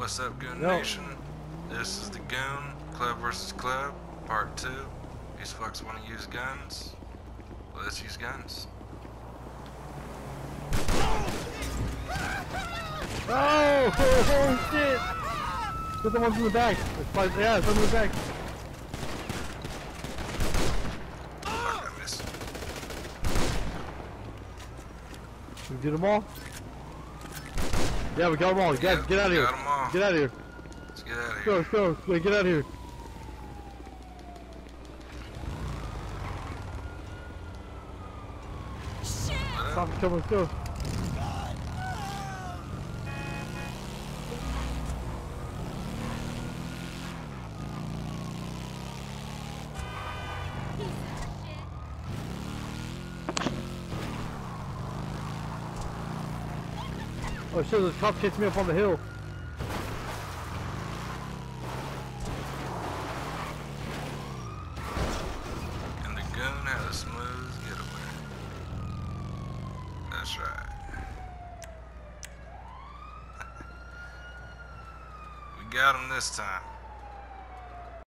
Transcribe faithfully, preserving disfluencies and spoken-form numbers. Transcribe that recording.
What's up, Goon Yo. Nation? This is the Goon, Club versus Club, Part two. These fucks want to use guns. Let's use guns. Oh, oh shit! There's the ones in the back. It's like, yeah, it's in the back. Fuck, I missed. We get them all? Yeah, we got them all. Get, Yep, get out of we here. got 'em all. Get out of here. Let's get out of Let's here. go, let's go. Wait, get out of here. Stop, come, let's go. Oh shit, there's a cop chasing me up on the hill. And the Goon had a smooth getaway. That's right. We got him this time.